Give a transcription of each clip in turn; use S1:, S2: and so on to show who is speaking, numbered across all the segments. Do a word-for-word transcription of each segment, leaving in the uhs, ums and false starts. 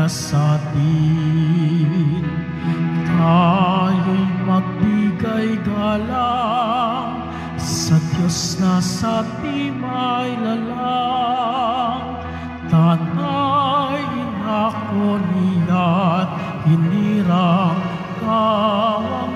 S1: sa atin. Tayo'y magbigay galang sa Diyos na sa timay lalang. Tanay inako niya't hinirang kawang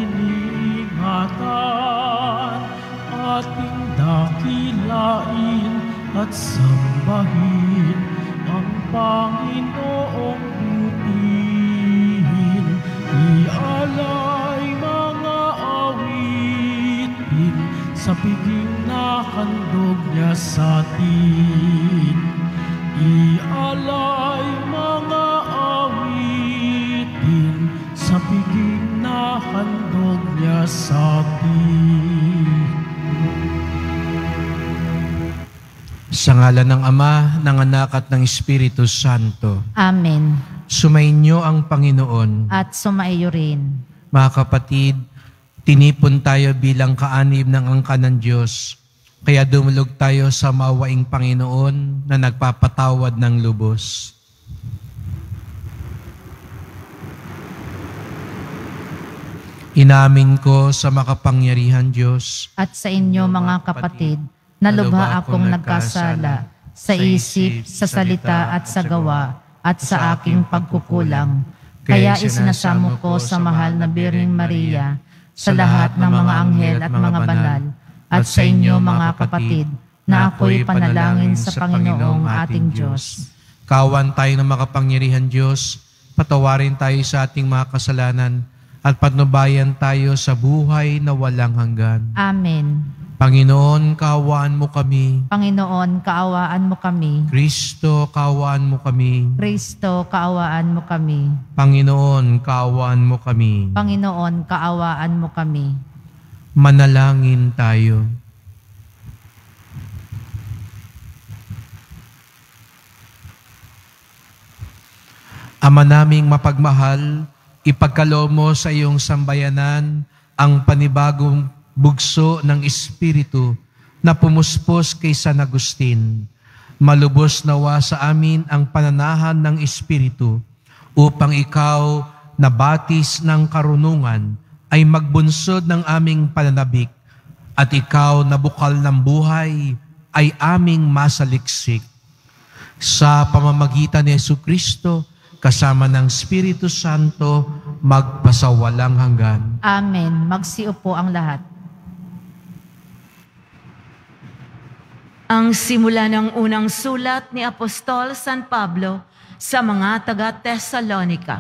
S1: iningatan. Ating dakilain at sambahin ang Panginoong butihin. Ialay mga awitin sa piging na handog niya sa atin. Ialay mga awitin sa piging na handog niya sa atin.
S2: Sa ngalan ng Ama, ng Anak at ng Espiritu Santo.
S3: Amen.
S2: Sumainyo ang Panginoon.
S3: At sumaiyo rin.
S2: Mga kapatid, tinipon tayo bilang kaanib ng angka ng Diyos. Kaya dumulog tayo sa maawaing Panginoon na nagpapatawad ng lubos. Inamin ko sa makapangyarihan Diyos
S3: At sa inyo mga kapatid, na lubha akong nagkasala sa isip, sa salita at sa gawa, at sa aking pagkukulang. Kaya isinasamo ko sa mahal na Birheng Maria, sa lahat ng mga anghel at mga banal, at sa inyo mga kapatid, na ako'y panalangin sa Panginoong ating Diyos.
S2: Kawan tayo ng makapangyarihan Diyos, patawarin tayo sa ating mga kasalanan, at patnubayan tayo sa buhay na walang hanggan.
S3: Amen.
S2: Panginoon, kaawaan mo kami.
S3: Panginoon, kaawaan mo kami.
S2: Kristo, kaawaan mo kami.
S3: Kristo, kaawaan mo kami.
S2: Panginoon, kaawaan mo kami.
S3: Panginoon, kaawaan mo kami.
S2: Manalangin tayo. Ama naming mapagmahal, ipagkaloob mo sa iyong sambayanan ang panibagong bugso ng Espiritu na pumuspos kay San Agustin. Malubos nawa sa amin ang pananahan ng Espiritu upang ikaw na batis ng karunungan ay magbunsod ng aming pananabik at ikaw na bukal ng buhay ay aming masaliksik. Sa pamamagitan ni Jesucristo, kasama ng Espiritu Santo, magpasawalang hanggan.
S3: Amen. Magsiupo ang lahat.
S4: Ang simula ng unang sulat ni Apostol San Pablo sa mga taga-Tesalonica.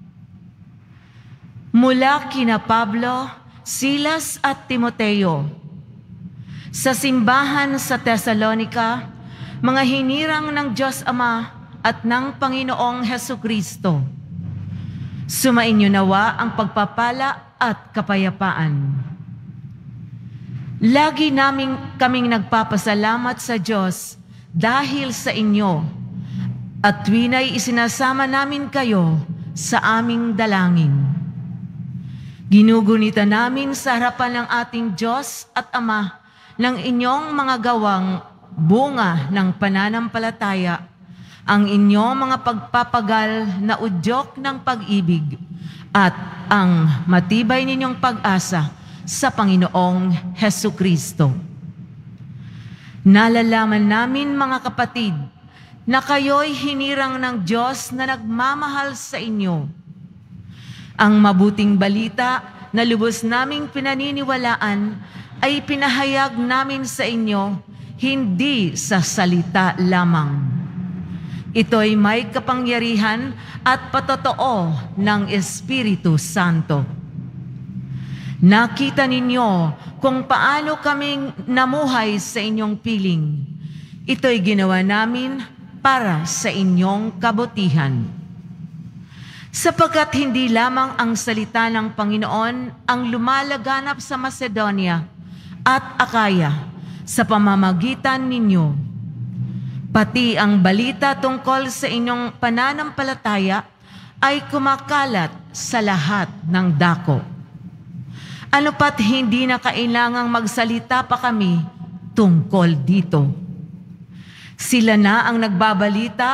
S4: Mula kina Pablo, Silas at Timoteo, sa simbahan sa Tesalonica, mga hinirang ng Diyos Ama at ng Panginoong Hesukristo. Sumainyo nawa ang pagpapala at kapayapaan. Lagi naming kaming nagpapasalamat sa Diyos dahil sa inyo at tuwina'y isinasama namin kayo sa aming dalangin. Ginugunita namin sa harapan ng ating Diyos at Ama ng inyong mga gawang bunga ng pananampalataya, ang inyong mga pagpapagal na udyok ng pag-ibig at ang matibay ninyong pag-asa sa Panginoong Hesukristo. Nalalaman namin, mga kapatid, na kayo'y hinirang ng Diyos na nagmamahal sa inyo. Ang mabuting balita na lubos naming pinaniniwalaan ay pinahayag namin sa inyo, hindi sa salita lamang. Ito'y may kapangyarihan at patotoo ng Espiritu Santo. Nakita ninyo kung paano kaming namuhay sa inyong piling. Ito'y ginawa namin para sa inyong kabutihan. Sapagkat hindi lamang ang salita ng Panginoon ang lumalaganap sa Macedonia at Akaya sa pamamagitan ninyo, pati ang balita tungkol sa inyong pananampalataya ay kumakalat sa lahat ng dako. Ano pat hindi na kailangang magsalita pa kami tungkol dito. Sila na ang nagbabalita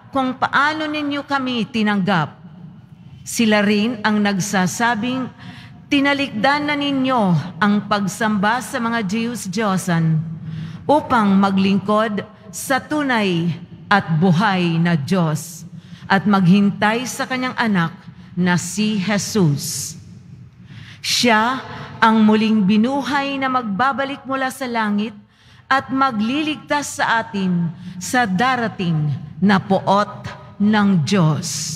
S4: kung paano ninyo kami tinanggap. Sila rin ang nagsasabing, tinalikdan na ninyo ang pagsamba sa mga Diyos-Diyosan upang maglingkod sa tunay at buhay na Diyos at maghintay sa kanyang anak na si Jesus. Siya ang muling binuhay na magbabalik mula sa langit at magliligtas sa atin sa darating na poot ng Diyos.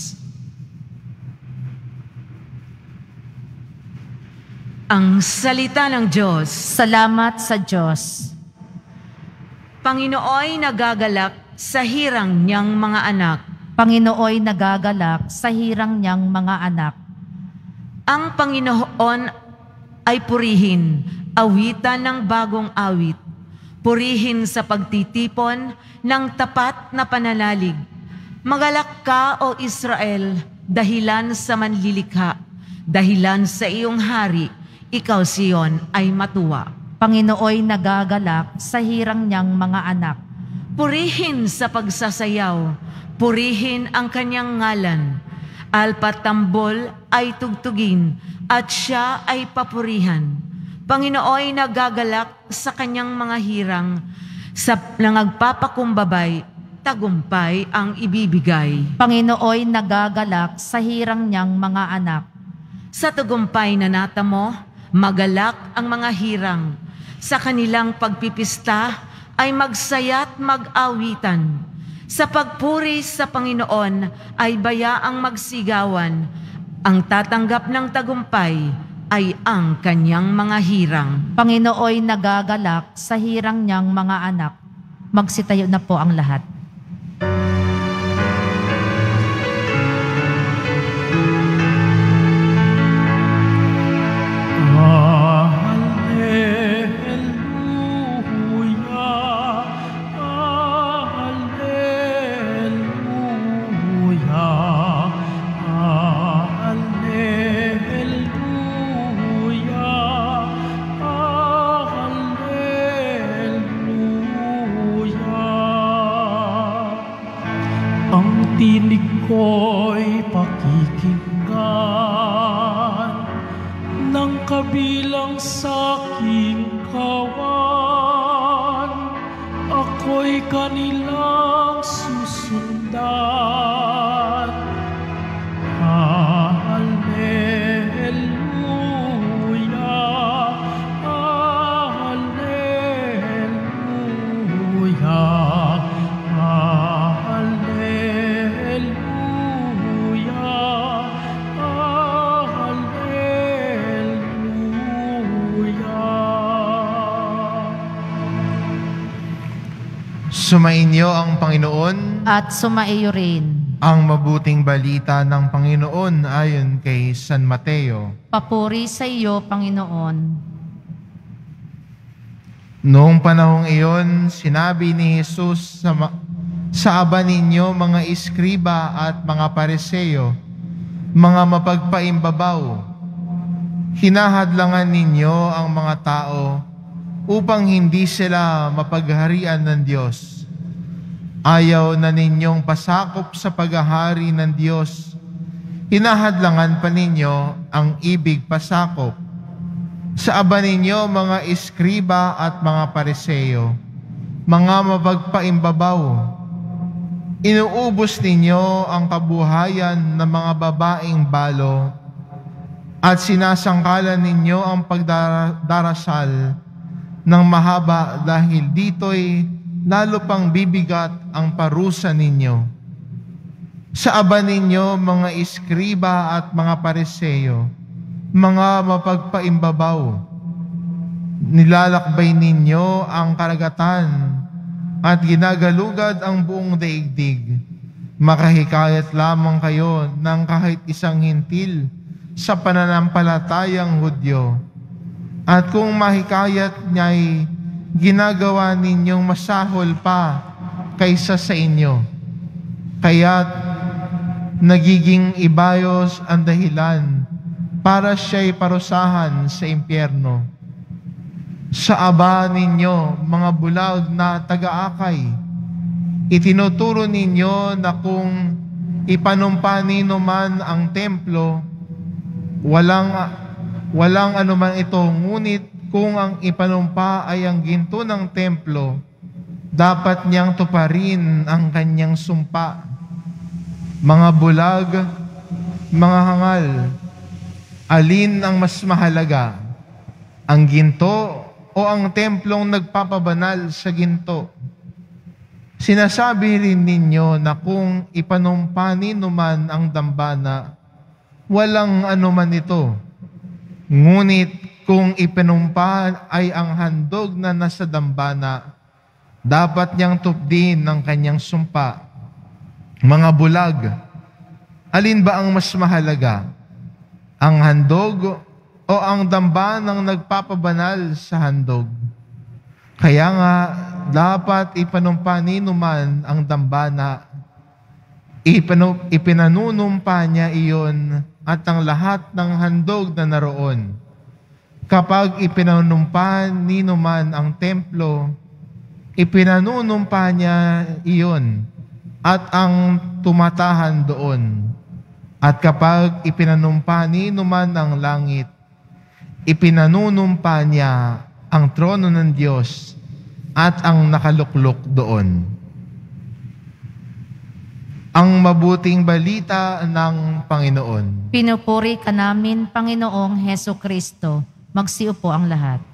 S4: Ang salita ng Diyos.
S3: Salamat sa Diyos.
S4: Panginooy nagagalak sa hirang niyang mga anak.
S3: Panginooy nagagalak sa hirang niyang mga anak.
S4: Ang Panginoon ay purihin, awitan ng bagong awit. Purihin sa pagtitipon ng tapat na pananalig. Magalak ka, O Israel, dahilan sa manlilikha, dahilan sa iyong hari, ikaw Sion ay matuwa.
S3: Panginooy nagagalak sa hirang niyang mga anak.
S4: Purihin sa pagsasayaw, purihin ang kanyang ngalan. Alpat tambol ay tugtugin at siya ay papurihan. Panginooy nagagalak sa kanyang mga hirang, sa nangagpapakumbabay, tagumpay ang ibibigay.
S3: Panginooy nagagalak sa hirang niyang mga anak.
S4: Sa tagumpay na natamo, magalak ang mga hirang. Sa kanilang pagpipista ay magsaya't mag-awitan. Sa pagpuri sa Panginoon ay bayaang magsigawan. Ang tatanggap ng tagumpay ay ang kanyang mga hirang.
S3: Panginooy nagagalak sa hirang niyang mga anak. Magsitayo na po ang lahat.
S1: Tinig ko'y pakikinggan ng kabilang sa aking kawan. Ako'y kanilang susundan. Hallelujah, hallelujah,
S5: Sumainyo ang Panginoon
S3: At sumaiyo rin.
S5: ang mabuting balita ng Panginoon ayon kay San Mateo.
S3: Papuri sa iyo, Panginoon.
S5: Noong panahong iyon, sinabi ni Jesus sa, ma- sa aba ninyo mga iskriba at mga pariseo, mga mapagpaimbabaw, hinahadlangan ninyo ang mga tao upang hindi sila mapagharian ng Diyos. Ayaw na ninyong pasakop sa paghahari ng Diyos. Hinahadlangan pa ninyo ang ibig pasakop. Sa aba ninyo mga iskriba at mga pariseo, mga mapagpaimbabaw, inuubos ninyo ang kabuhayan ng mga babaeng balo at sinasangkalan ninyo ang pagdarasal ng mahaba dahil dito'y lalo pang bibigat ang parusa ninyo. Sa aba ninyo mga iskriba at mga pariseo, mga mapagpaimbabaw, nilalakbay ninyo ang karagatan at ginagalugad ang buong daigdig. Makahikayat lamang kayo ng kahit isang hintil sa pananampalatayang Hudyo. At kung mahikayat niya'y ginagawa ninyong masahol pa kaysa sa inyo. Kaya't nagiging ibayos ang dahilan para siya'y parusahan sa impyerno. Sa aba ninyo, mga bulag na taga-akay, Itinuturo ninyo na kung ipanumpa nino man ang templo, walang, walang anuman ito, ngunit kung ang ipanumpa ay ang ginto ng templo, dapat niyang tuparin ang kanyang sumpa. Mga bulag, mga hangal, alin ang mas mahalaga? Ang ginto o ang templong nagpapabanal sa ginto? Sinasabi rin ninyo na kung ipanumpa nino man ang dambana, walang anuman ito. Ngunit kung ipanumpa ay ang handog na nasa dambana, dapat niyang tupdin ng kanyang sumpa. Mga bulag, alin ba ang mas mahalaga? Ang handog o ang dambanang nagpapabanal sa handog? Kaya nga, dapat ipanumpa nino man ang dambana, ipanu, ipinanunumpa niya iyon at ang lahat ng handog na naroon. Kapag ipinanumpa nino man ang templo, ipinanunumpa niya iyon at ang tumatahan doon. At kapag ipinanumpa nino man ang langit, ipinanunumpa niya ang trono ng Diyos at ang nakaluklok doon. Ang mabuting balita ng Panginoon.
S3: Pinupuri ka namin, Panginoong Heso Kristo. Magsiupo ang lahat.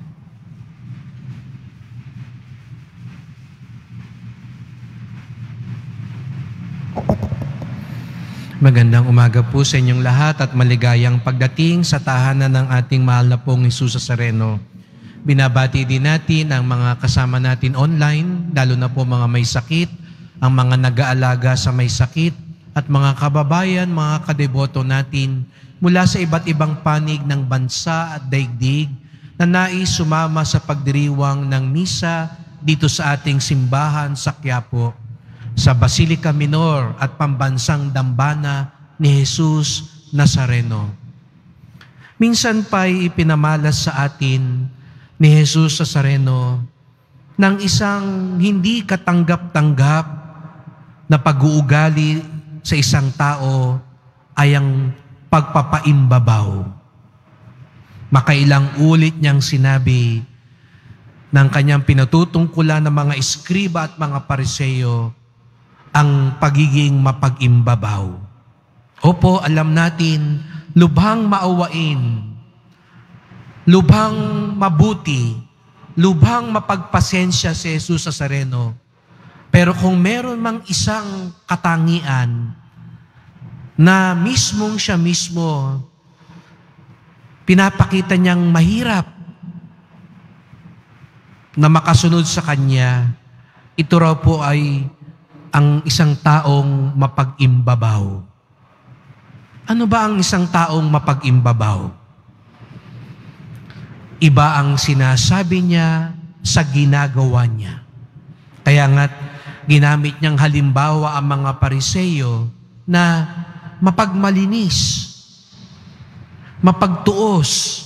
S2: Magandang umaga po sa inyong lahat at maligayang pagdating sa tahanan ng ating mahal na pong Jesus Nazareno. Binabati din natin ang mga kasama natin online, lalo na po mga may sakit, ang mga nag-aalaga sa may sakit, at mga kababayan, mga kadeboto natin mula sa iba't ibang panig ng bansa at daigdig na nais sumama sa pagdiriwang ng misa dito sa ating simbahan sa Quiapo, sa Basilica Minor at Pambansang Dambana ni Jesus Nazareno. Minsan pa'y ipinamalas sa atin ni Jesus Nazareno ng isang hindi katanggap-tanggap na pag-uugali sa isang tao ay ang pagpapaimbabaw. Makailang ulit niyang sinabi ng kanyang pinatutungkulan ng mga eskriba at mga pariseyo ang pagiging mapag-imbabaw. Opo, alam natin, lubhang maawain, lubhang mabuti, lubhang mapagpasensya si Jesus Nazareno. Pero kung meron mang isang katangian na mismong siya mismo, pinapakita niyang mahirap na makasunod sa Kanya, ito raw po ay ang isang taong mapag-imbabaw. Ano ba ang isang taong mapag-imbabaw? Iba ang sinasabi niya sa ginagawa niya. Kaya nga't ginamit niyang halimbawa ang mga pariseyo na mapagmalinis, mapagtuos.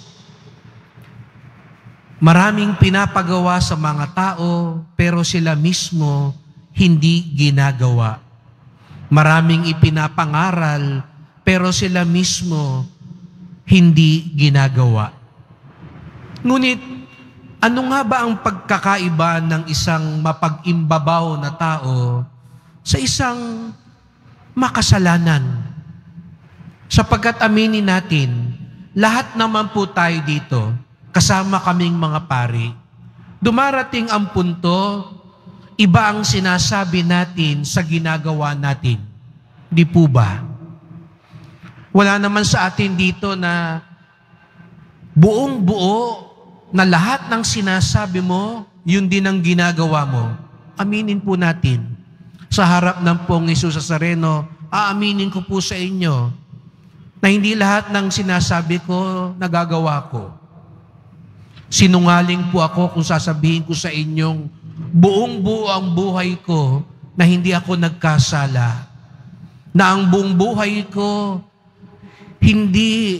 S2: Maraming pinapagawa sa mga tao, pero sila mismo hindi ginagawa. Maraming ipinapangaral, pero sila mismo hindi ginagawa. Ngunit, ano nga ba ang pagkakaiba ng isang mapag-imbabaw na tao sa isang makasalanan? Sapagkat aminin natin, lahat naman po tayo dito, kasama kaming mga pari, dumarating ang punto, iba ang sinasabi natin sa ginagawa natin. Di po ba? Wala naman sa atin dito na buong buo na lahat ng sinasabi mo, yun din ang ginagawa mo. Aminin po natin. Sa harap ng pong Jesus Nazareno, aaminin ko po sa inyo na hindi lahat ng sinasabi ko nagagawa ko. Sinungaling po ako kung sasabihin ko sa inyong buong buo ang buhay ko na hindi ako nagkasala. Na ang buong buhay ko hindi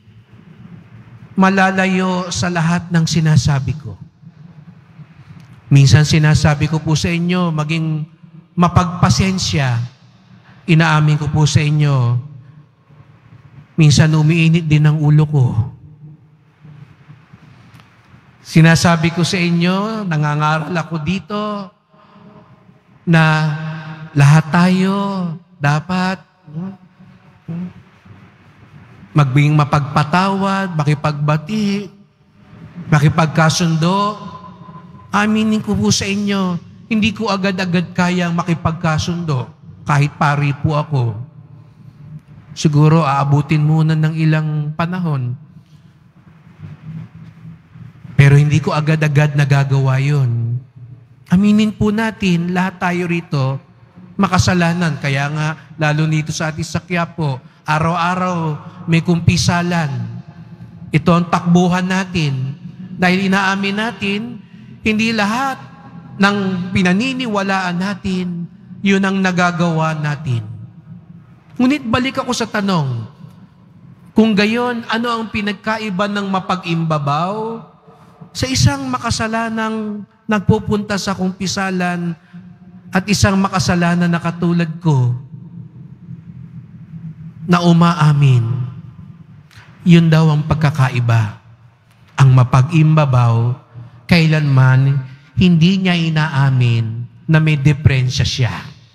S2: malalayo sa lahat ng sinasabi ko. Minsan sinasabi ko po sa inyo, maging mapagpasensya, inaamin ko po sa inyo, minsan umiinit din ang ulo ko. Sinasabi ko sa inyo, nangangaral ako dito, na lahat tayo dapat magbiging mapagpatawad, makipagbati, makipagkasundo. Aminin ko po sa inyo, hindi ko agad-agad kayang makipagkasundo kahit pari po ako. Siguro aabutin muna ng ilang panahon. Pero hindi ko agad-agad nagagawa yun. Aminin po natin, lahat tayo rito, makasalanan. Kaya nga, lalo nito sa ating sa Quiapo, araw-araw may kumpisalan. Ito ang takbuhan natin. Dahil inaamin natin, hindi lahat ng pinaniniwalaan natin, yun ang nagagawa natin. Ngunit balik ako sa tanong, kung gayon, ano ang pinagkaiba ng mapag-imbabaw sa isang makasalanang nagpupunta sa kumpisalan at isang makasalanan na katulad ko na umaamin? Yun daw ang pagkakaiba. Ang mapag-imbabaw, kailanman hindi niya inaamin na may deprensya siya.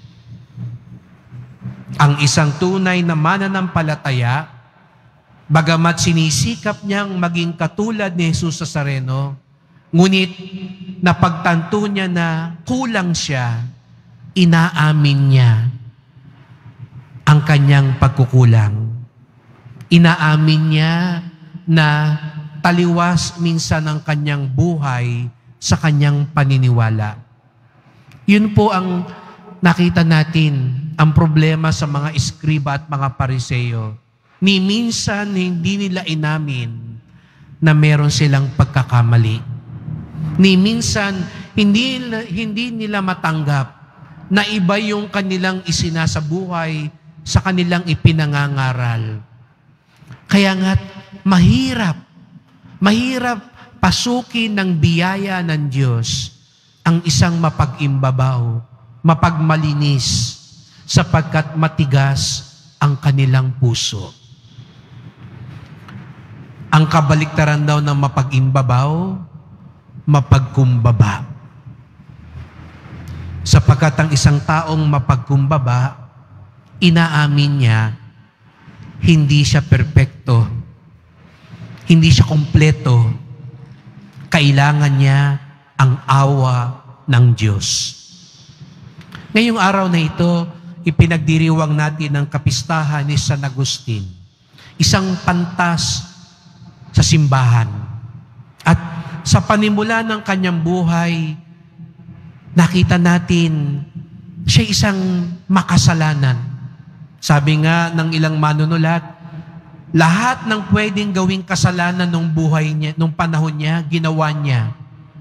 S2: Ang isang tunay na mananampalataya, bagamat sinisikap niyang maging katulad ni Jesus Nazareno, ngunit napagtanto niya na kulang siya, inaamin niya ang kanyang pagkukulang. Inaamin niya na taliwas minsan ang kanyang buhay sa kanyang paniniwala. Yun po ang nakita natin, ang problema sa mga eskriba at mga pariseyo. Ni minsan hindi nila inamin na meron silang pagkakamali. Ni minsan hindi, hindi nila matanggap na iba yung kanilang isinasabuhay sa kanilang ipinangangaral. Kaya nga't mahirap, mahirap pasukin ng biyaya ng Diyos ang isang mapag-imbabaw, mapagmalinis, sapagkat matigas ang kanilang puso. Ang kabaliktaran daw ng mapag-imbabaw, mapagkumbaba. Sapagkat ang isang taong mapagkumbaba, inaamin niya, hindi siya perpekto, hindi siya kompleto. Kailangan niya ang awa ng Diyos. Ngayong araw na ito, ipinagdiriwang natin ang kapistahan ni San Agustin, isang pantas sa simbahan. At sa panimula ng kanyang buhay, nakita natin siya isang makasalanan. Sabi nga ng ilang manunulat, lahat ng pwedeng gawing kasalanan nung buhay niya, nung panahon niya, ginawa niya.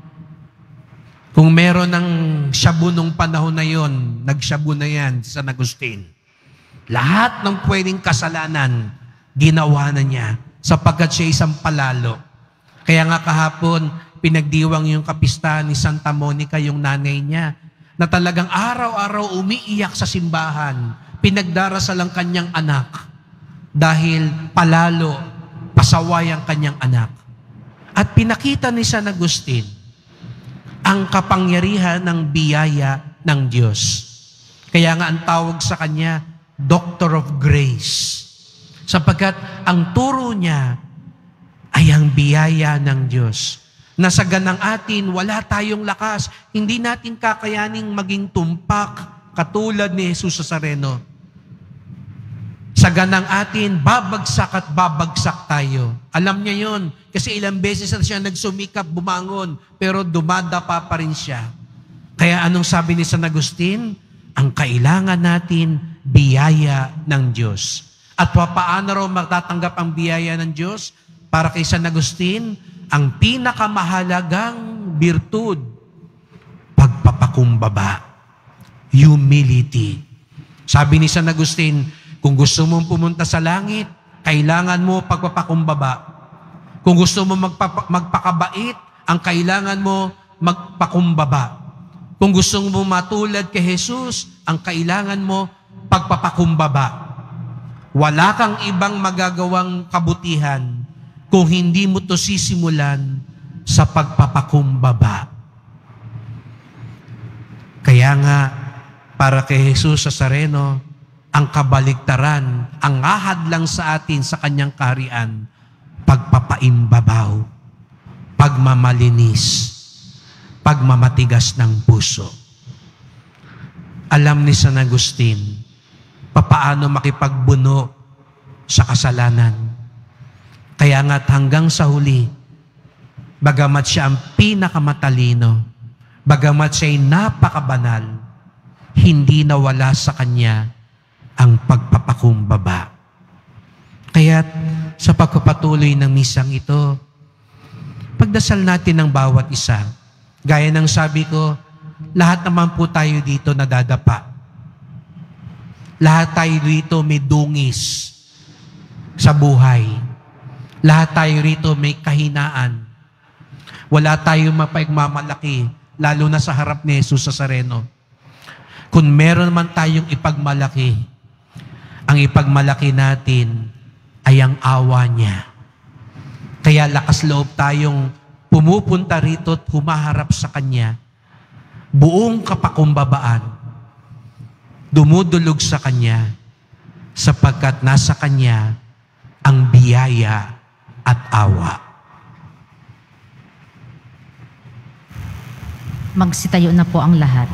S2: Kung meron ng shabu nung panahon na yon, nagshabu na yan sa San Agustin. Lahat ng pwedeng kasalanan, ginawa na niya sapagkat siya isang palalo. Kaya nga kahapon, pinagdiwang yung kapistahan ni Santa Monica, yung nanay niya, na talagang araw-araw umiiyak sa simbahan, pinagdarasal ang kanyang anak dahil palalo, pasaway ang kanyang anak. At pinakita ni San Agustin ang kapangyarihan ng biyaya ng Diyos. Kaya nga ang tawag sa kanya, Doctor of Grace. Sapagkat ang turo niya ay ang biyaya ng Diyos. Na sa ganang atin, wala tayong lakas. Hindi natin kakayaning maging tumpak katulad ni Jesus Nazareno. Sa ganang atin, babagsak at babagsak tayo. Alam niya yon kasi ilang beses na siya nagsumikap, bumangon, pero dumadapa pa rin siya. Kaya anong sabi ni San Agustin? Ang kailangan natin, biyaya ng Diyos. At paano raw matatanggap ang biyaya ng Diyos? Para kay San Agustin, ang pinakamahalagang birtud, pagpapakumbaba, humility. Sabi ni San Agustin, kung gusto mong pumunta sa langit, kailangan mo pagpapakumbaba. Kung gusto mo magpapa- magpakabait, ang kailangan mo magpakumbaba. Kung gusto mo matulad kay Jesus, ang kailangan mo, pagpapakumbaba. Wala kang ibang magagawang kabutihan kung hindi mo to sisimulan sa pagpapakumbaba. Kaya nga, para kay Jesus Nazareno, ang kabaligtaran, ang ahad lang sa atin sa kanyang kaharian, pagpapaimbabaw, pagmamalinis, pagmamatigas ng puso. Alam ni San Agustin, papaano makipagbuno sa kasalanan. Kaya nga't hanggang sa huli, bagamat siya ang pinakamatalino, bagamat siya'y napakabanal, hindi nawala sa kanya ang pagpapakumbaba. Kaya't sa pagpapatuloy ng misang ito, pagdasal natin ng bawat isa. Gaya ng sabi ko, lahat naman po tayo dito nadadapa. Lahat tayo rito may dungis sa buhay. Lahat tayo rito may kahinaan. Wala tayong mapagmamalaki, lalo na sa harap ni Jesus Nazareno. Kung meron man tayong ipagmalaki, ang ipagmalaki natin ay ang awa niya. Kaya lakas loob tayong pumupunta rito at humaharap sa Kanya, buong kapakumbabaan, dumudulog sa Kanya, sapagkat nasa Kanya ang biyaya at awa.
S3: Magsitayo na po ang lahat.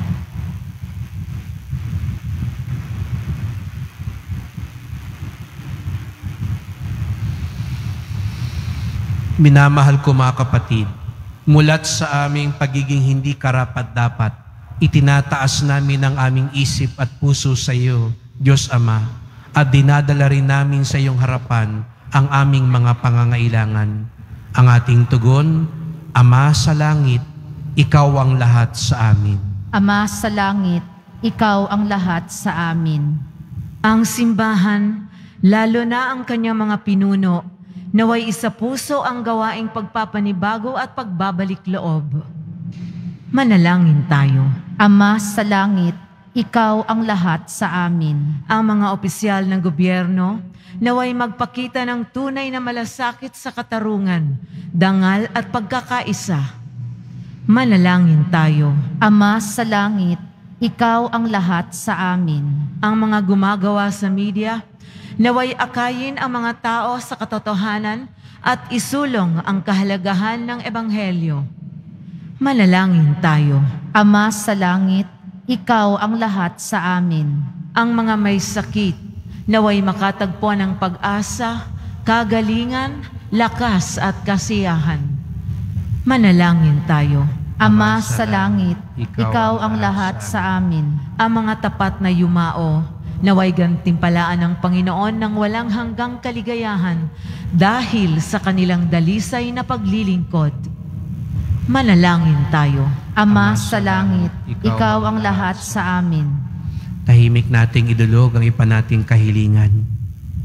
S2: Minamahal ko mga kapatid, mulat sa aming pagiging hindi karapat-dapat, itinataas namin ang aming isip at puso sa iyo, Diyos Ama, at dinadala rin namin sa iyong harapan ang aming mga pangangailangan. Ang ating tugon, Ama sa langit, ikaw ang lahat sa amin.
S3: Ama sa langit, ikaw ang lahat sa amin.
S4: Ang simbahan, lalo na ang kanyang mga pinuno, naway isa puso ang gawaing pagpapanibago at pagbabalik loob. Manalangin tayo.
S3: Ama sa langit, ikaw ang lahat sa amin.
S4: Ang mga opisyal ng gobyerno, naway magpakita ng tunay na malasakit sa katarungan, dangal at pagkakaisa. Manalangin tayo.
S3: Ama sa langit, ikaw ang lahat sa amin.
S4: Ang mga gumagawa sa media, naway akayin ang mga tao sa katotohanan at isulong ang kahalagahan ng Ebanghelyo. Manalangin tayo.
S3: Ama sa langit, ikaw ang lahat sa amin.
S4: Ang mga may sakit, naway makatagpo ng pag-asa, kagalingan, lakas at kasiyahan. Manalangin tayo.
S3: Ama sa langit, ikaw ang lahat sa amin.
S4: Ang mga tapat na yumao, naway gantimpalaan ng Panginoon ng walang hanggang kaligayahan dahil sa kanilang dalisay na paglilingkod. Manalangin tayo.
S3: Ama sa langit, ikaw ang lahat sa amin.
S2: Tahimik nating idulog ang ipa nating kahilingan.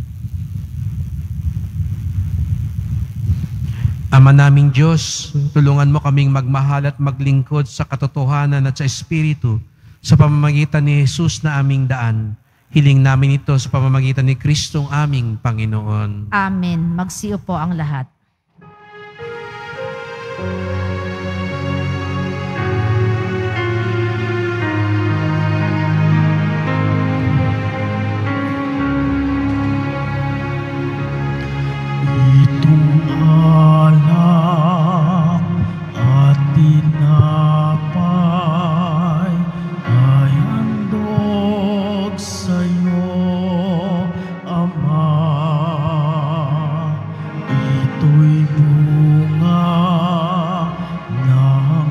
S2: Ama naming Diyos, tulungan mo kaming magmahal at maglingkod sa katotohanan at sa Espiritu sa pamamagitan ni Jesus na aming daan. Hiling namin ito sa pamamagitan ni Kristong aming Panginoon.
S3: Amen. Magsiupo ang lahat.
S1: Itong alak at tinapay ay handog sa'yo, Ama. Ito'y bunga ng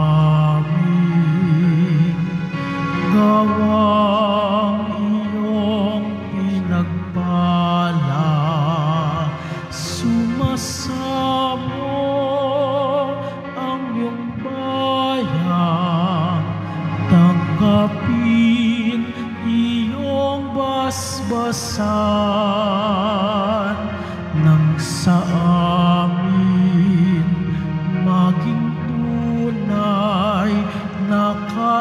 S1: aming gawang iyong pinagpala. Sumasamo ang iyong bayan, tanggapin iyong basbasan, nang sa amin maging tunay na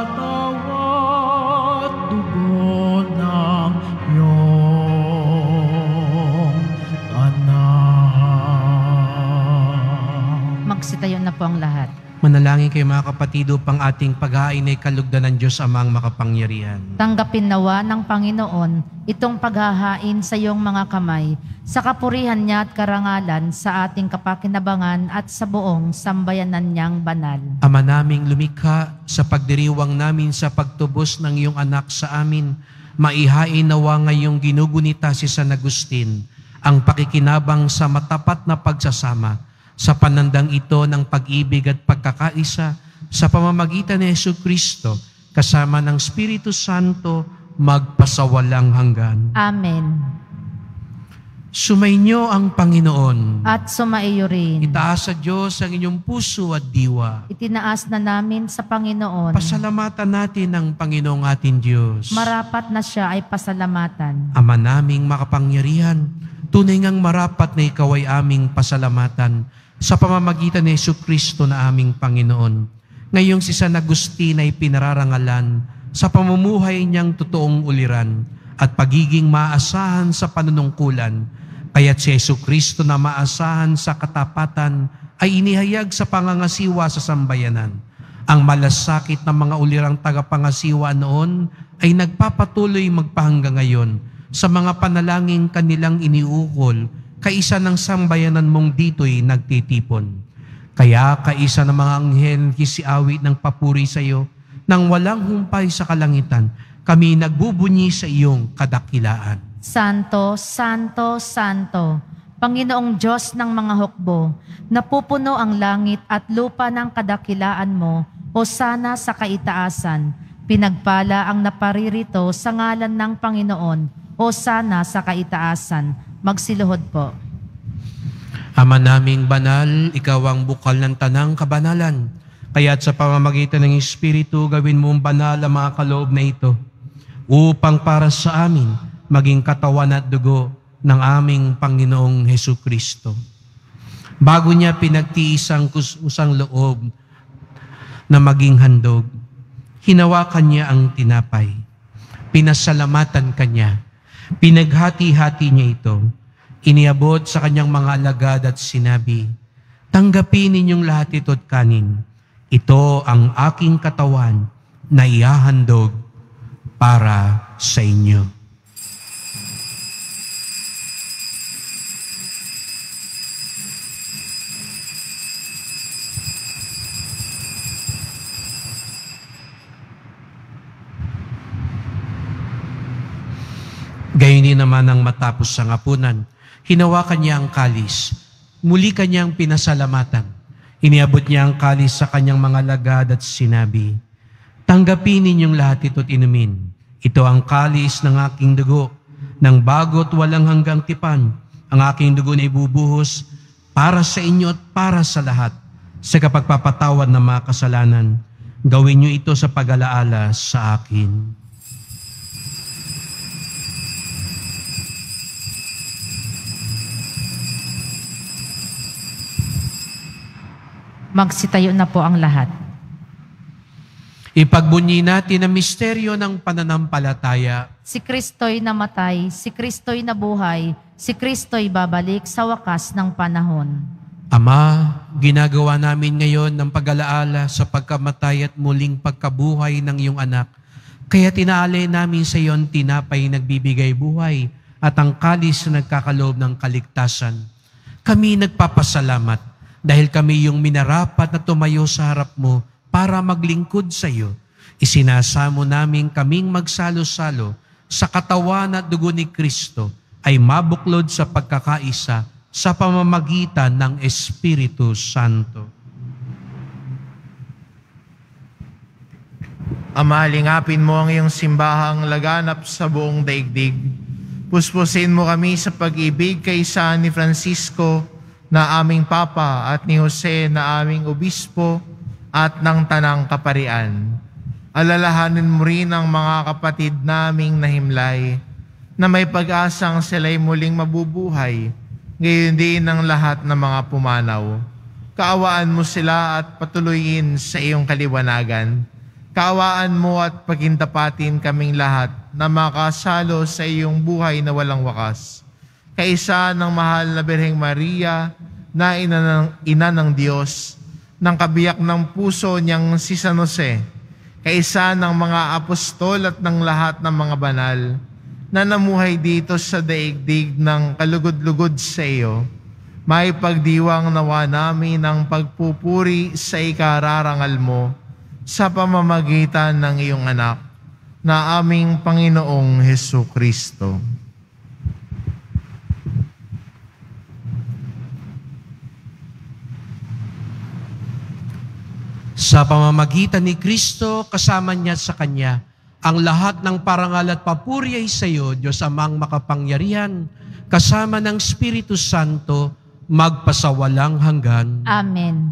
S3: Magsitayo na po ang lahat.
S2: Manalangin kayo mga kapatid upang ating paghain ay kalugdan ng Diyos Amang makapangyarihan.
S3: Tanggapin nawa ng Panginoon itong paghahain sa iyong mga kamay, sa kapurihan niya at karangalan sa ating kapakinabangan at sa buong sambayanan niyang banal.
S2: Ama naming lumikha, sa pagdiriwang namin sa pagtubos ng iyong anak sa amin, maihain nawa ngayong ginugunita si San Agustin ang pakikinabang sa matapat na pagsasama sa panandang ito ng pag-ibig at pagkakaisa sa pamamagitan ni Jesucristo kasama ng Espiritu Santo magpasawalang hanggan.
S3: Amen.
S2: Sumainyo ang Panginoon.
S3: At sumaiyo rin.
S2: Itaas sa Diyos ang inyong puso at diwa.
S3: Itinaas na namin sa Panginoon.
S2: Pasalamatan natin ang Panginoong ating Diyos.
S3: Marapat na siya ay pasalamatan.
S2: Ama naming makapangyarihan, tunay ngang marapat na ikaw ay aming pasalamatan sa pamamagitan ni Jesucristo na aming Panginoon. Ngayong si San Agustin ay pinararangalan sa pamumuhay niyang totoong uliran at pagiging maasahan sa panunungkulan, kaya't si Jesucristo na maasahan sa katapatan ay inihayag sa pangangasiwa sa sambayanan. Ang malasakit ng mga ulirang tagapangasiwa noon ay nagpapatuloy magpahanggang ngayon sa mga panalangin kanilang iniukol, kaisa ng sambayanan mong dito'y nagtitipon. Kaya kaisa ng mga anghel kisiawit ng papuri sa iyo, nang walang humpay sa kalangitan, kami nagbubunyi sa iyong kadakilaan.
S3: Santo, Santo, Santo, Panginoong Diyos ng mga hukbo, napupuno ang langit at lupa ng kadakilaan mo, hosana sa kaitaasan. Pinagpala ang naparirito sa ngalan ng Panginoon, hosana sa kaitaasan. Magsiluhod po.
S2: Ama naming banal, ikaw ang bukal ng tanang kabanalan. Kaya't sa pamamagitan ng Espiritu, gawin mong banal ang mga kaloob na ito, upang para sa amin maging katawan at dugo ng aming Panginoong Hesukristo. Bago niya pinagtiis ang kusang loob na maging handog, hinawakan niya ang tinapay, pinasalamatan kanya, pinaghati-hati niya ito, iniabot sa kanyang mga alagad at sinabi, tanggapin ninyong lahat ito't kanin. Ito ang aking katawan na ihahandog para sa inyo. Gayon din naman ang matapos sa hapunan, hinawakan niya ang kalis, muli kanyang pinasalamatan. Iniabot niya ang kalis sa kanyang mga lagad at sinabi, tanggapin ninyong lahat ito't inumin. Ito ang kalis ng aking dugo, ng bago't walang hanggang tipan. Ang aking dugo na ibubuhos para sa inyo at para sa lahat, sa kapagpapatawad ng mga kasalanan. Gawin niyo ito sa pag-alaala sa akin.
S3: Magsitayo na po ang lahat.
S2: Ipagbunyi natin ang misteryo ng pananampalataya.
S3: Si Kristo'y namatay, si Kristo'y nabuhay, si Kristo'y babalik sa wakas ng panahon.
S2: Ama, ginagawa namin ngayon ng pag-alaala sa pagkamatay at muling pagkabuhay ng iyong anak. Kaya tinaalay namin sa iyon tinapay nagbibigay buhay at ang kalis na nagkakaloob ng kaligtasan. Kami nagpapasalamat dahil kami yung minarapat na tumayo sa harap mo para maglingkod sa iyo. Isinasamo namin kaming magsalo-salo sa katawan at dugo ni Kristo ay mabuklod sa pagkakaisa sa pamamagitan ng Espiritu Santo.
S5: Ama, lingapin mo ang iyong simbahang laganap sa buong daigdig. Puspusin mo kami sa pag-ibig kay San ni Francisco na aming Papa at ni Jose na aming Obispo at ng Tanang Kaparian. Alalahanin mo rin ang mga kapatid naming nahimlay na may pag-asang sila'y muling mabubuhay, gayon din ang lahat ng mga pumanaw. Kaawaan mo sila at patuloyin sa iyong kaliwanagan. Kaawaan mo at pagintapatin kaming lahat na makasalo sa iyong buhay na walang wakas. Kaisa ng mahal na Birheng Maria na ina ng, ina ng Diyos, ng kabiyak ng puso niyang si San Jose, kaisa ng mga apostol at ng lahat ng mga banal, na namuhay dito sa daigdig ng kalugod-lugod sa iyo, may pagdiwang nawa namin ng pagpupuri sa ikararangal mo sa pamamagitan ng iyong anak, na aming Panginoong Hesukristo.
S2: Sa pamamagitan ni Kristo, kasama niya sa Kanya, ang lahat ng parangal at papuri ay sa iyo, Diyos Amang makapangyarihan, kasama ng Espiritu Santo, magpasawalang hanggan.
S3: Amen.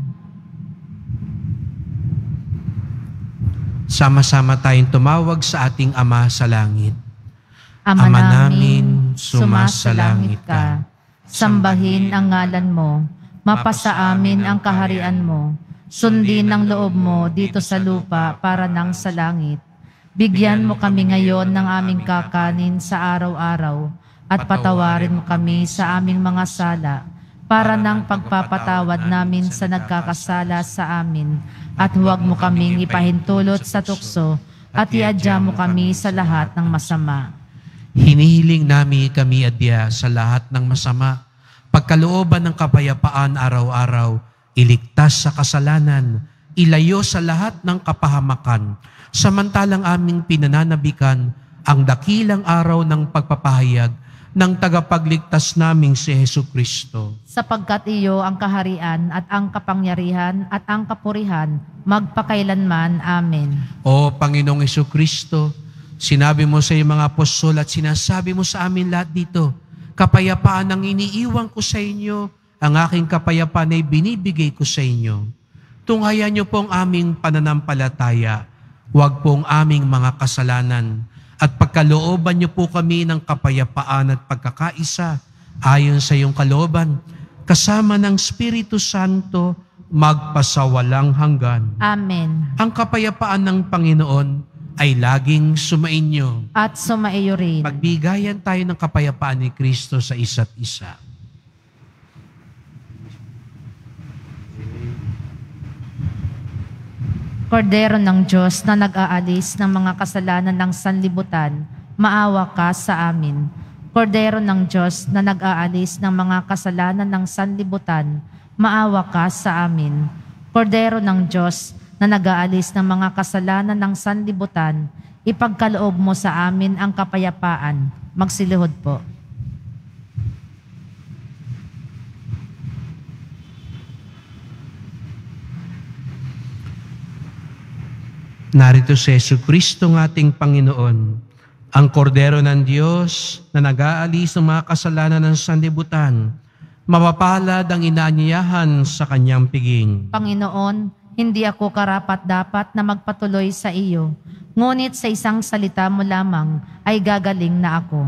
S2: Sama-sama tayong tumawag sa ating Ama sa langit.
S3: Ama namin, sumasalangit ka. Sambahin ang ngalan mo. Mapasa amin ang kaharian mo. Sundin ang loob mo dito sa lupa para nang sa langit. Bigyan mo kami ngayon ng aming kakanin sa araw-araw at patawarin mo kami sa aming mga sala para nang pagpapatawad namin sa nagkakasala sa amin. At huwag mo kaming ipahintulot sa tukso at iadya mo kami sa lahat ng masama.
S2: Hinihiling namin kami adya sa lahat ng masama, pagkalooban ng kapayapaan araw-araw, iligtas sa kasalanan, ilayo sa lahat ng kapahamakan, samantalang aming pinananabikan ang dakilang araw ng pagpapahayag ng tagapagligtas naming si Hesukristo.
S3: Sapagkat iyo ang kaharian at ang kapangyarihan at ang kapurihan magpakailanman. Amen.
S2: O Panginoong Hesukristo, sinabi mo sa iyong mga apostol at sinasabi mo sa amin lahat dito, kapayapaan ang iniiwan ko sa inyo, ang aking kapayapaan ay binibigay ko sa inyo. Tunghayan niyo po ang aming pananampalataya, huwag po ang aming mga kasalanan, at pagkalooban niyo po kami ng kapayapaan at pagkakaisa ayon sa iyong kalooban, kasama ng Espiritu Santo, magpasawalang hanggan.
S3: Amen.
S2: Ang kapayapaan ng Panginoon ay laging sumainyo.
S3: At sumaiyo rin.
S2: Pagbigayan tayo ng kapayapaan ni Kristo sa isa't isa.
S3: Kordero ng Diyos na nag-aalis ng mga kasalanan ng sanlibutan, maawa ka sa amin. Kordero ng Diyos na nag-aalis ng mga kasalanan ng sanlibutan, maawa ka sa amin. Kordero ng Diyos na nag-aalis ng mga kasalanan ng sanlibutan, ipagkaloob mo sa amin ang kapayapaan. Magsilihod po.
S2: Narito si Jesucristo ng ating Panginoon, ang Kordero ng Diyos na nag-aalis ng mga kasalanan ng sanlibutan. Mapapalad ang inaanyayahan sa kanyang piging.
S3: Panginoon, hindi ako karapat-dapat na magpatuloy sa iyo, ngunit sa isang salita mo lamang ay gagaling na ako.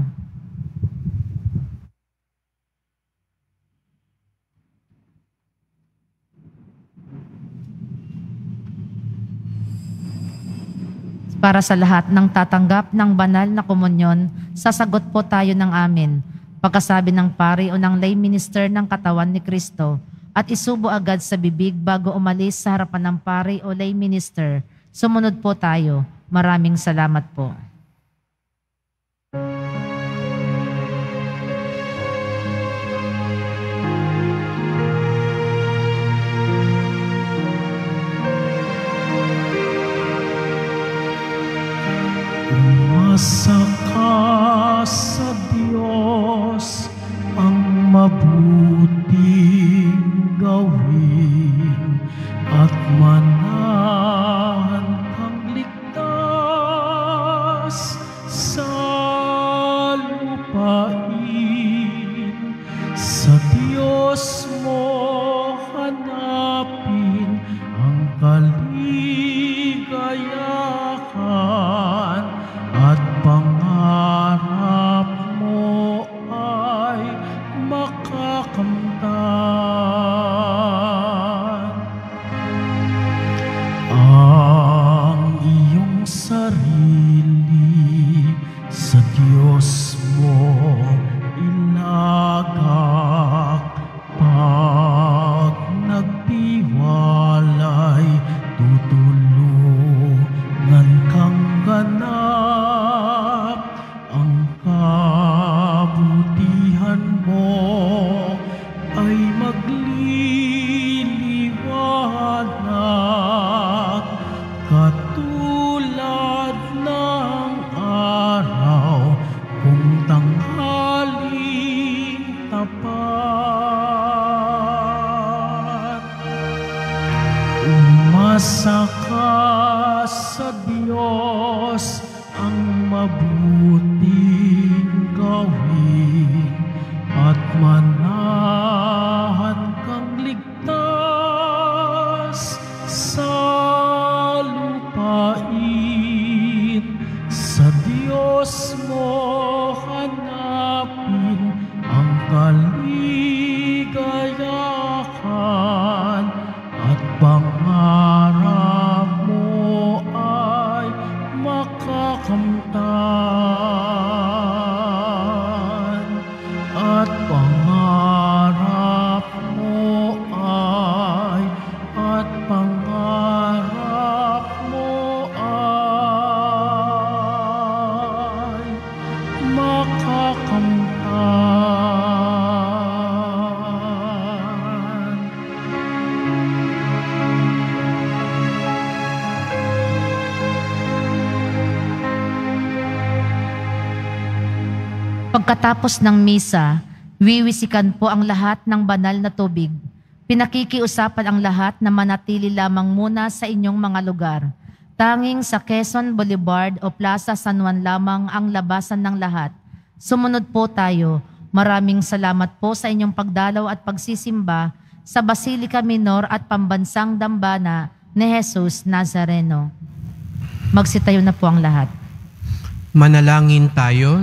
S3: Para sa lahat ng tatanggap ng banal na komunyon, sasagot po tayo ng amin. Pagkasabi ng pari o ng lay minister ng katawan ni Kristo, at isubo agad sa bibig bago umalis sa harapan ng pari o lay minister. Sumunod po tayo. Maraming salamat po.
S1: Umasa ka sa Diyos, ang mabuting gawin at manahan kang ligtas. ay magliliwanag katulad ng araw kung tanghali tapat. Umasa ka sa Diyos, ang mabuting gawin at manahan kang ligtas sa lupain. Sa Diyos mo hanapin ang kaligayahan at pangarap mo ay makakamtan, at pangarap mo ay at pangarap mo ay makakamtan.
S3: Pagkatapos ng misa, wiwisikan po ang lahat ng banal na tubig. Pinakikiusapan ang lahat na manatili lamang muna sa inyong mga lugar. Tanging sa Quezon Boulevard o Plaza San Juan lamang ang labasan ng lahat. Sumunod po tayo. Maraming salamat po sa inyong pagdalaw at pagsisimba sa Basilica Minor at Pambansang Dambana ni Jesus Nazareno. Magsitayo na po ang lahat.
S2: Manalangin tayo.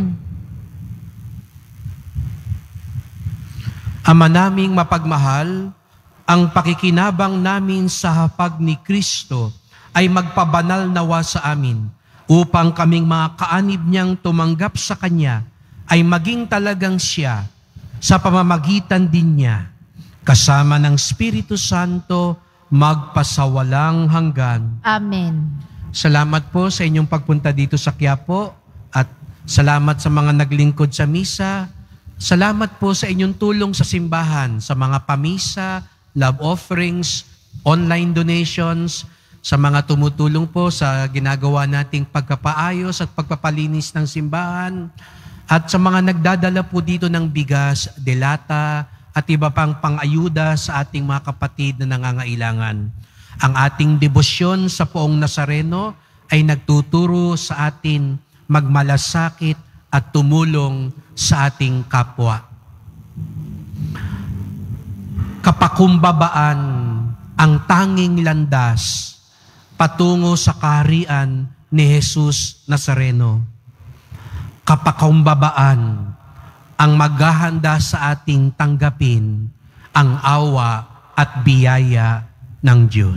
S2: Ama naming mapagmahal, ang pakikinabang namin sa hapag ni Kristo ay magpabanal nawa sa amin upang kaming mga kaanib niyang tumanggap sa Kanya ay maging talagang siya sa pamamagitan din niya, kasama ng Espiritu Santo magpasawalang hanggan.
S3: Amen.
S2: Salamat po sa inyong pagpunta dito sa Quiapo at salamat sa mga naglingkod sa misa. Salamat po sa inyong tulong sa simbahan, sa mga pamisa, love offerings, online donations, sa mga tumutulong po sa ginagawa nating pagpapaayos at pagpapalinis ng simbahan, at sa mga nagdadala po dito ng bigas, delata, at iba pang pang-ayuda sa ating mga kapatid na nangangailangan. Ang ating debosyon sa Poong Nazareno ay nagtuturo sa atin magmalasakit at tumulong sa ating kapwa. Kapakumbabaan ang tanging landas patungo sa kaharian ni Jesus Nazareno. Kapakumbabaan ang maghahanda sa ating tanggapin ang awa at biyaya ng Diyos.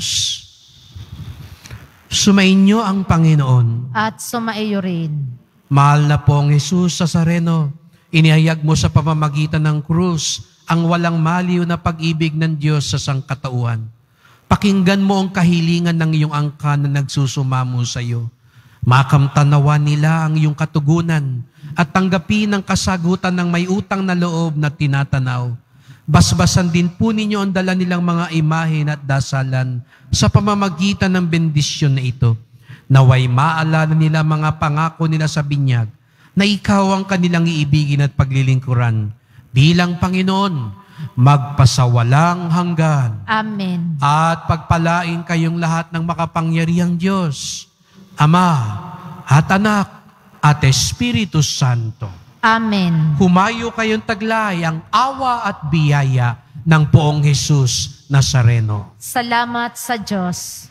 S2: Sumainyo ang Panginoon.
S3: At sumaiyo rin.
S2: Mahal na pong Jesus Nazareno, inihayag mo sa pamamagitan ng krus ang walang maliw na pag-ibig ng Diyos sa sangkatauhan. Pakinggan mo ang kahilingan ng iyong angkan na nagsusumamo sa iyo. Makamtanawa nila ang iyong katugunan at tanggapin ang kasagutan ng may utang na loob na tinatanaw. Basbasan din po ninyo ang dala nilang mga imahen at dasalan sa pamamagitan ng bendisyon na ito. Naway maalala nila mga pangako nila sa binyag na ikaw ang kanilang iibigin at paglilingkuran. Bilang Panginoon, magpasawalang hanggan.
S3: Amen.
S2: At pagpalain kayong lahat ng makapangyarihang Diyos, Ama at Anak at Espiritu Santo.
S3: Amen.
S2: Humayo kayong taglay ang awa at biyaya ng Poong Jesus Nazareno.
S3: Salamat sa Diyos.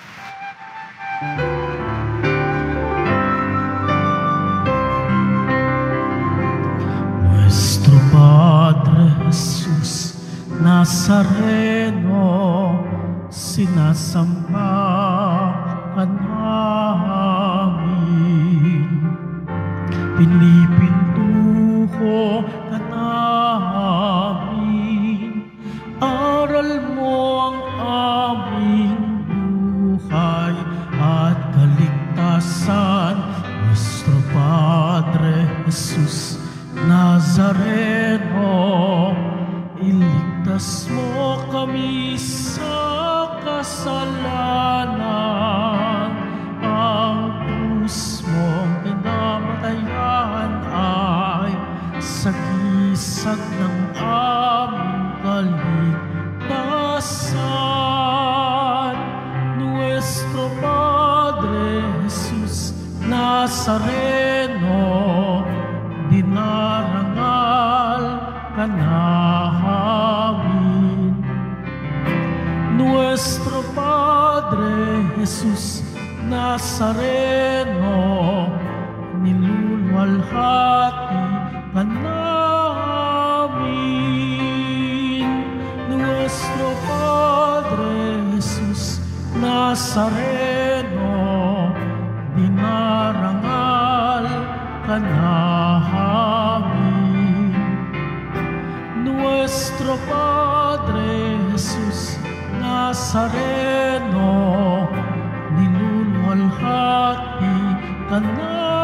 S1: Nuestro Padre Jesus Nazareno, sinasamba ka namin. Pinipintuho ka namin. Aral mo ang aming buhay at kaligtasan. Nuestro Padre Jesus Nazareno, iligtas Ligtas mo kami sa kasalanan, ang krus mong pinamatayan ay sagisag ng aming kaligtasan. Nuestro Padre Jesus Nazareno, dinarangal ka namin. Nuestro Padre Jesus Nazareno, niluluwalhati ka namin. Nuestro Padre Jesus Nazareno, dinarangal ka namin. Nuestro Padre Jesus Nazareno, niluluwalhati ka namin.